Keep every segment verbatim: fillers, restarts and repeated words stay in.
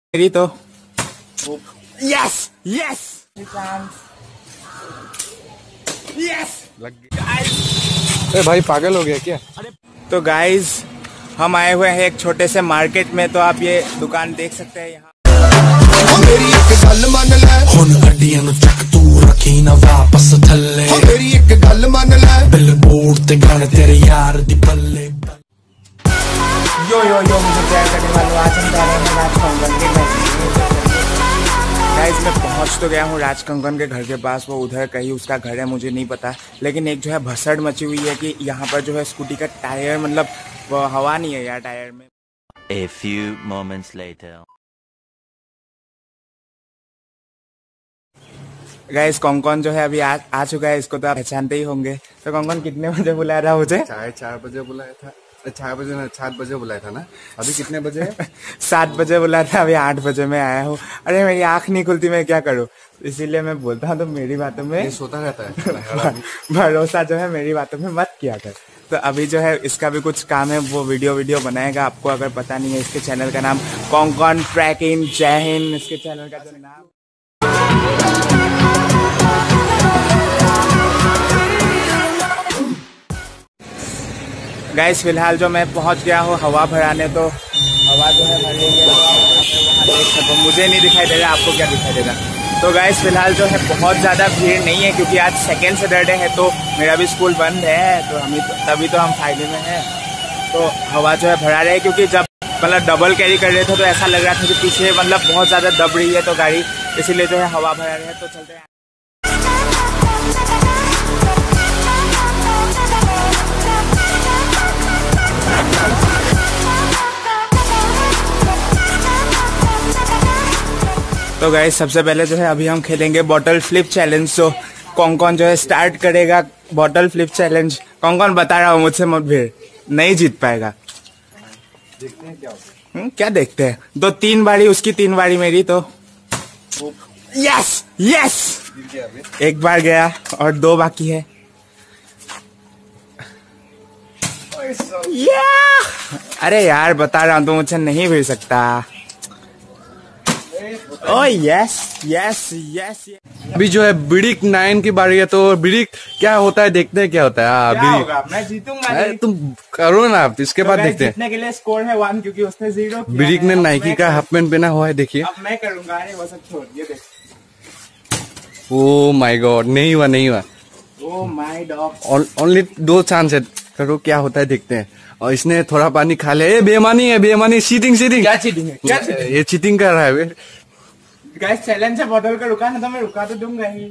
मेरी तो yes yes yes लग गया। भाई पागल हो गया क्या? तो गाइज हम आए हुए हैं एक छोटे से मार्केट में, तो आप ये दुकान देख सकते हैं यहाँ। मेरी एक गल मन ले हुन गड्डियां नु चक तू रखी ना वापस थल्ले। मेरी एक गल मन ले बिलबोर्ड ते गाने तेरे यार दी बल्ले। यो यो यो मुझे प्यार करने वालों, आज हम जा रहे हैं राज कंगन के घर। गाइस मैं पहुंच तो गया हूँ राज कंगन के घर के पास, वो उधर कहीं उसका घर है मुझे नहीं पता, लेकिन एक जो है भसड़ मची हुई है कि यहाँ पर जो है स्कूटी का टायर मतलब वो हवा नहीं है यार टायर में। A few moments later. Guys कॉन्कॉन जो है अभी आ, आ चुका है, इसको तो आप पहचानते ही होंगे। तो कॉन्कॉन कितने बजे बुलाया था मुझे? चाहे चार बजे बुलाया था, चार बजे ना सात बजे बुलाया था ना। अभी कितने बजे है? सात बजे बुलाया था, अभी आठ बजे मैं आया हूँ। अरे मेरी आंख नहीं खुलती, मैं क्या करूँ, इसीलिए मैं बोलता हूँ तो मेरी बातों में सोता रहता है भरोसा जो है मेरी बातों में मत किया कर। तो अभी जो है इसका भी कुछ काम है, वो वीडियो वीडियो बनाएगा। आपको अगर पता नहीं है इसके चैनल का नाम कॉन्कॉन ट्रैक इन जय हिंद, इसके चैनल का जो नाम। गाइस फिलहाल जो मैं पहुंच गया हूँ हवा भराने, तो हवा जो है भरी है वहाँ देख सकते, मुझे नहीं दिखाई दे रहा, आपको क्या दिखाई देगा। तो गाइस फिलहाल जो है बहुत ज़्यादा भीड़ नहीं है, क्योंकि आज सेकेंड सैटरडे है, तो मेरा भी स्कूल बंद है, तो हम तभी तो हम फायदे में हैं। तो हवा जो है भरा रहे, क्योंकि जब मतलब डबल कैरी कर रहे थे तो ऐसा लग रहा था कि पीछे मतलब बहुत ज़्यादा दब रही है तो गाड़ी, इसीलिए जो है हवा भरा रहे हैं। तो चलते हैं। तो गाइस सबसे पहले जो है अभी हम खेलेंगे बॉटल फ्लिप चैलेंज। तो कॉन्कॉन जो है स्टार्ट करेगा बॉटल फ्लिप चैलेंज। कॉन्कॉन बता रहा हूँ मुझसे मत भीड़, नहीं जीत पाएगा। देखते हैं क्या होता है। हुँ? क्या देखते हैं? दो तीन बारी उसकी, तीन बारी मेरी, तो यस यस एक बार गया और दो बाकी है। या! अरे यार बता रहा हूँ तो मुझसे नहीं भिड़ सकता। Oh yes yes yes. अभी जो है बिडिक नाइन की बारी है, तो बिडिक क्या होता है देखते हैं क्या होता है। आ, क्या होगा? मैं जीतूंगा। तुम करो ना आप, इसके बाद देखते हैं। जीतने के लिए स्कोर है वन, क्योंकि उसने जीरो किया। बिडिक ने नाइकी का हाफ पैंट पहना हुआ है, देखिए। अब मैं करूंगा। अरे वो सब छोड़, ये देख। ओह माय गॉड, नहीं हुआ नहीं हुआ। Oh my dog. ओनली दो चांस है, करो क्या होता है देखते हैं। और इसने थोड़ा पानी खा लिया। ए बेईमानी है, बेईमानी, चीटिंग चीटिंग। क्या चीटिंग है? क्या चीटिंग? ये चीटिंग कर रहा है। गाइस चैलेंज है बॉटल का, रुका ना तो मैं रुका तो दूंगा ही।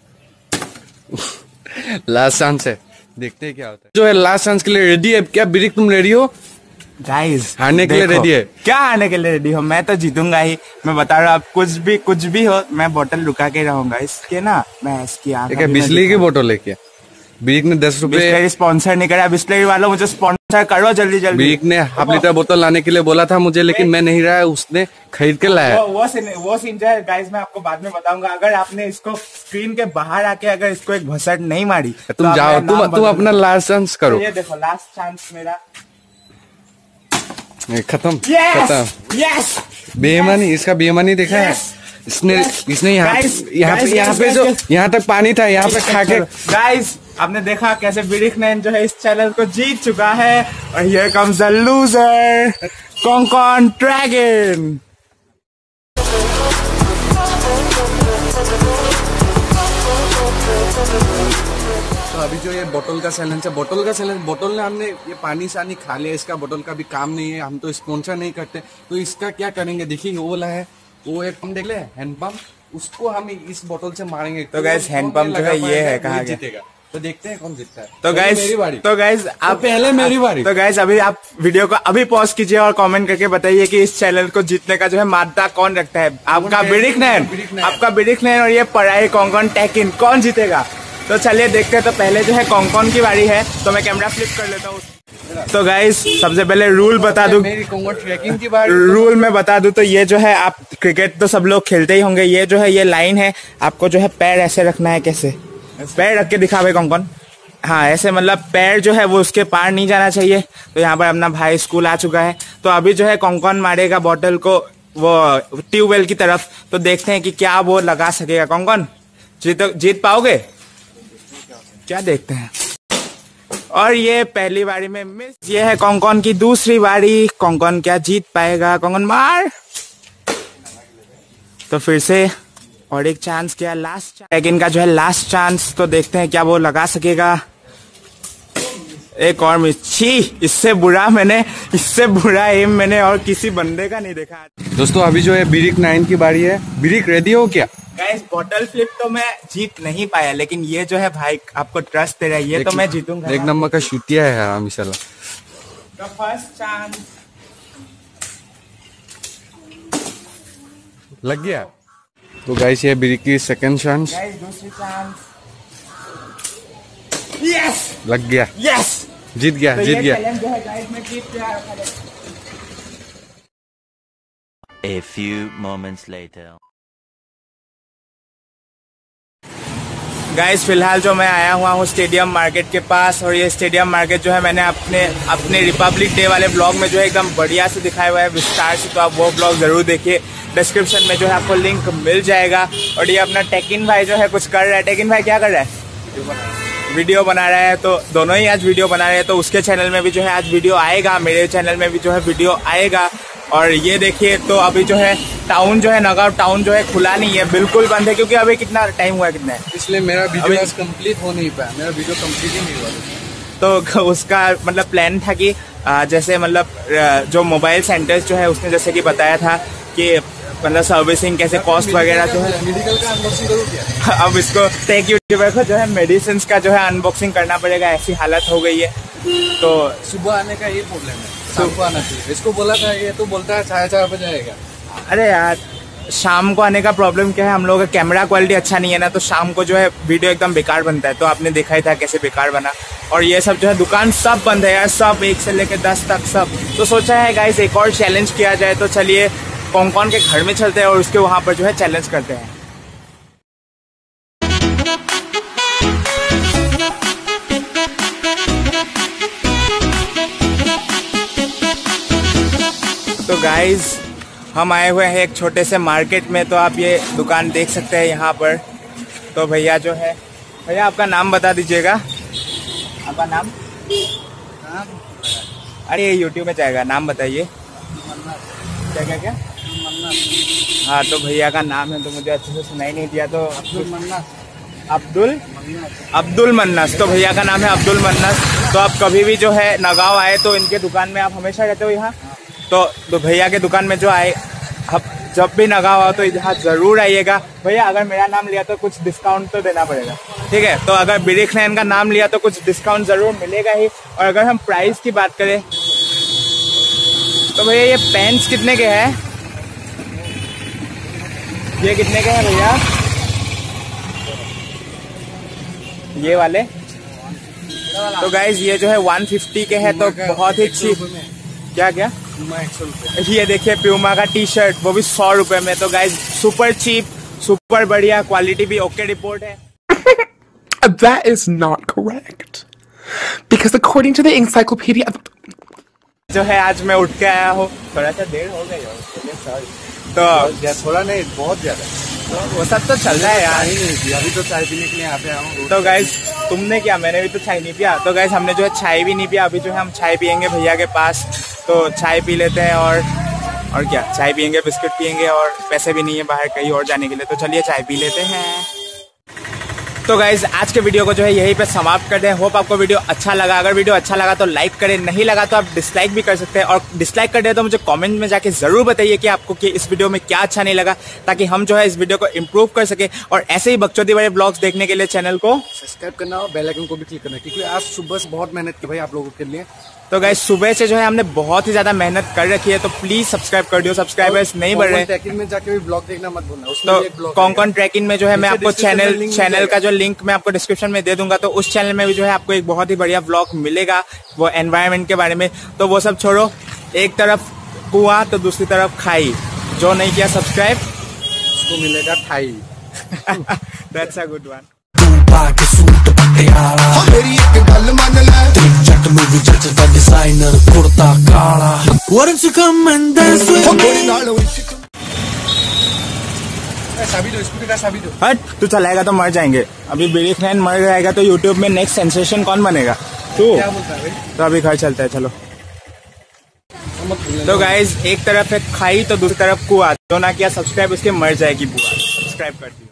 लास्ट चांस है, देखते हैं क्या होता है। जो है लास्ट चांस के लिए रेडी है क्या बिडिक? तुम रेडी हो? गाइस हारने के लिए रेडी है? क्या हारने के लिए रेडी हो? मैं तो जीतूंगा ही, मैं बता रहा हूँ। आप कुछ भी कुछ भी हो, मैं बॉटल रुका के रहूंगा। इसके ना मैं इसकी आंख बिस्लरी की बोतल लेके बिडिक ने दस रुपए स्पॉन्सर नहीं करा। बिस्लरी वालों मुझे स्पॉन्सर करो जल्दी जल्दी। बिडिक ने हाफ लीटर बोतल लाने के लिए बोला था मुझे, लेकिन मैं नहीं रहा, उसने खरीद के लाया। वो वो सीन वो सीन जो है गाइस मैं आपको बाद में बताऊंगा। अगर आपने इसको स्क्रीन के बाहर आके अगर इसको एक भसड़ नहीं मारी, तुम जाओ, तुम तुम अपना लास्ट चांस करो। ये देखो लास्ट चांस मेरा खत्म खत्म। यस बेईमानी, इसका बेईमानी देखा है इसने। इसने यहाँ यहाँ पे यहाँ पे जो यहाँ तक पानी था, यहाँ पे खा के। गाइस आपने देखा कैसे बिडिक नाइन जो है इस चैनल को जीत चुका है। और हियर कम्स द लूजर कॉन्कॉन ड्रैगन। तो अभी जो ये बोतल का चैलेंज है, बोतल का चैलेंज, बोतल ने हमने ये पानी सानी खा लिया, इसका बोतल का भी काम नहीं है, हम तो स्पॉन्सर नहीं करते। तो इसका क्या करेंगे, देखिए वो वाला है, वो एक पंप देख ले हैंडपंप, उसको हम इस बोतल से मारेंगे। तो गाइस हैंडपंप जो है ये है, कहाँ जीतेगा? तो देखते हैं कौन जीतता है। तो गाइस मेरी बारी। तो गाइस आप पहले मेरी बारी। तो गाइस अभी आप वीडियो को अभी पॉज कीजिए और कमेंट करके बताइए कि इस चैनल को जीतने का जो है मादा कौन रखता है। आपका बिडिक नाइन, आपका बिडिक नाइन और ये पढ़ाई कॉन्कॉन टैक इन, कौन जीतेगा? तो चलिए देखते हैं। तो पहले जो है कॉन्कॉन की बारी है, तो मैं कैमरा फ्लिप कर लेता हूँ। तो गाइस सबसे पहले रूल बता दूं, मेरी कॉन्कॉन ट्रैकिंग की बारी। रूल में बता दूं तो ये जो है, आप क्रिकेट तो सब लोग खेलते ही होंगे, ये जो है ये लाइन है, आपको जो है पैर ऐसे रखना है। कैसे? पैर रख के दिखा भाई कॉन्कॉन। हाँ ऐसे, मतलब पैर जो है वो उसके पार नहीं जाना चाहिए। तो यहाँ पर अपना भाई स्कूल आ चुका है, तो अभी जो है कॉन्कॉन मारेगा बॉटल को वो ट्यूबवेल की तरफ। तो देखते हैं कि क्या वो लगा सकेगा। कौन कौन जीत जीत पाओगे क्या, देखते हैं। और ये पहली बारी में मिस। ये है कौन कौन की दूसरी बारी। कौन कौन क्या जीत पाएगा। कौन कौन मार। तो फिर से और एक चांस, क्या लास्ट लेकिन का जो है लास्ट चांस। तो देखते हैं क्या वो लगा सकेगा। एक और मिस। छी, इससे बुरा मैंने इससे बुरा एम मैंने और किसी बंदे का नहीं देखा। दोस्तों अभी जो है बिरिक नाइन की बारी है। बिरिक रेडी हो क्या? गाइस बॉटल फ्लिप तो मैं जीत नहीं पाया, लेकिन ये जो है भाई आपको ट्रस्ट दे रहा है, ये तो मैं जीतूंगा। एक नंबर का शूटिया है यार इंशाल्लाह। The first chance लग गया। तो गाइस ये बिरिक की सेकंड चांस। गाइस दूसरी चांस। यस लग गया। यस जीत गया। तो जीत ये गया। चैलेंज जो है गाइस मैं जीत गया। A few moments later. Guys फिलहाल जो मैं आया हुआ हूँ स्टेडियम मार्केट के पास, और ये स्टेडियम मार्केट जो है मैंने अपने अपने रिपब्लिक डे वाले ब्लॉग में जो है एकदम बढ़िया से दिखाया हुआ है विस्तार से। तो आप वो ब्लॉग जरूर देखिए, डिस्क्रिप्शन में जो है आपको लिंक मिल जाएगा। और ये अपना टेकिन भाई जो है कुछ कर रहा है। टेकिन भाई क्या कर रहा है? वीडियो बना रहा है। तो दोनों ही आज वीडियो बना रहे हैं। तो उसके चैनल में भी जो है आज वीडियो आएगा, मेरे चैनल में भी जो है वीडियो आएगा। और ये देखिए तो अभी जो है टाउन जो है नगांव टाउन जो है खुला नहीं है, बिल्कुल बंद है, क्योंकि अभी कितना टाइम हुआ है, कितना है, इसलिए मेरा वीडियो आज कंप्लीट हो नहीं पाया। मेरा वीडियो कंप्लीट ही नहीं हुआ। तो उसका मतलब प्लान था कि जैसे मतलब जो मोबाइल सेंटर्स जो है उसने जैसे कि बताया था कि मतलब सर्विसिंग कैसे कॉस्ट वगैरह जो है। मेडिकल का अनबॉक्सिंग करूँ क्या? अब इसको टेक यूट्यूबर को जो है मेडिसिन का जो है अनबॉक्सिंग करना पड़ेगा, ऐसी हालत हो गई है। तो सुबह आने का ये प्रॉब्लम है, शाम को आना चाहिए। इसको बोला था, ये तो बोलता है साढ़े चार बजे आएगा। अरे यार शाम को आने का प्रॉब्लम क्या है, हम लोगों का कैमरा क्वालिटी अच्छा नहीं है ना, तो शाम को जो है वीडियो एकदम बेकार बनता है। तो आपने देखा ही था कैसे बेकार बना। और ये सब जो है दुकान सब बंद है यार, सब एक से लेकर दस तक सब। तो सोचा है गाइस एक और चैलेंज किया जाए। तो चलिए कौन कौन के घर में चलते हैं और उसके वहां पर जो है चैलेंज करते हैं। तो गाइस हम आए हुए हैं एक छोटे से मार्केट में। तो आप ये दुकान देख सकते हैं यहाँ पर। तो भैया जो है, भैया आपका नाम बता दीजिएगा। आपका नाम? अरे ये यूट्यूब में जाएगा, नाम बताइए। क्या क्या क्या? हाँ तो भैया का नाम है, तो मुझे अच्छे से सुनाई नहीं दिया। तो अब्दुल मन्नास। अब्दुल अब्दुल मन्नास। तो भैया का नाम है अब्दुल मन्नास। तो आप कभी भी जो है नगांव आए तो इनके दुकान में, आप हमेशा रहते हो यहाँ, तो, तो भैया के दुकान में जो आए, अब जब भी नगांव आओ तो यहाँ जरूर आइएगा। भैया अगर मेरा नाम लिया तो कुछ डिस्काउंट तो देना पड़ेगा, ठीक है? तो अगर बिरिक नाइन का नाम लिया तो कुछ डिस्काउंट जरूर मिलेगा ही। और अगर हम प्राइस की बात करें तो भैया ये पेन्स कितने के हैं? ये कितने के हैं भैया ये वाले? तो गाइज ये जो है वन फिफ्टी के है, तो बहुत ही चीप। क्या क्या? ये देखिए प्यूमा का टी शर्ट, वो भी सौ रुपए में। तो गाइज सुपर चीप, सुपर बढ़िया, क्वालिटी भी ओके रिपोर्ट है। That is not correct. Because according to the encyclopedia of... जो है आज मैं उठ के आया हूँ, थोड़ा सा देर हो गई है, तो थोड़ा नहीं बहुत ज्यादा। तो वो सब तो चल रहा है यार। ही नहीं थी, अभी तो चाय पीने के लिए यहाँ पे आया हूँ। तो गाइज तुमने क्या? मैंने भी तो चाय नहीं पिया। तो गाइज हमने जो है चाय भी नहीं पिया। अभी जो है हम चाय पियेंगे भैया के पास, तो चाय पी लेते हैं। और और क्या, चाय पियेंगे, बिस्किट पियेंगे, और पैसे भी नहीं है बाहर कहीं और जाने के लिए। तो चलिए चाय पी लेते हैं। तो गाइज आज के वीडियो को जो है यहीं पे समाप्त करते हैं। होप आपको वीडियो अच्छा लगा। अगर वीडियो अच्छा लगा तो लाइक करें, नहीं लगा तो आप डिसलाइक भी कर सकते हैं। और डिसलाइक कर दे तो मुझे कमेंट में जाके जरूर बताइए कि आपको कि इस वीडियो में क्या अच्छा नहीं लगा, ताकि हम जो है इस वीडियो को इम्प्रूव कर सके। और ऐसे ही बकचोदी वाले ब्लॉग्स देखने के लिए चैनल को सब्सक्राइब करना और बेल आइकन को भी क्लिक करना, क्योंकि आज सुबह से बहुत मेहनत की भाई आप लोगों के लिए। तो गाइस सुबह से जो है हमने बहुत ही ज्यादा मेहनत कर रखी है, तो प्लीज सब्सक्राइब कर दियो। सब्सक्राइबर्स नहीं बढ़ रहे। ट्रैकिंग में जाके भी ब्लॉग देखना मत भूलना। उसमें तो कौन कौन ट्रैकिंग में जो है मैं आपको चैनल चैनल का जो लिंक मैं आपको डिस्क्रिप्शन में दे दूंगा। तो उस चैनल में भी जो है आपको एक बहुत ही बढ़िया ब्लॉग मिलेगा, वो एनवायरनमेंट के बारे में। तो वो सब छोड़ो, एक तरफ कुआं तो दूसरी तरफ खाई। जो नहीं किया सब्सक्राइब उसको मिलेगा ठाई। That's a good one. के सूट पटियाला मेरी एक गल मन ले, जट में भी जचदा डिजाइनर कुर्ता काला। Why don't you come and dance with me? चाबी दो, स्कूटी का चाबी दो। हट, तू चलाएगा तो मर जाएंगे। अभी बीड़ी फ्रेंड मर जाएगा तो यूट्यूब में नेक्स्ट सेंसेशन कौन बनेगा? तू। क्या बोलता है भाई? तो अभी घर चलता है, चलो। तो गाइज एक तरफ है खाई तो दूसरी तरफ कुआं, तो ना किया सब्सक्राइब, उसके मर जाएगी बुआ। सब्सक्राइब कर दी।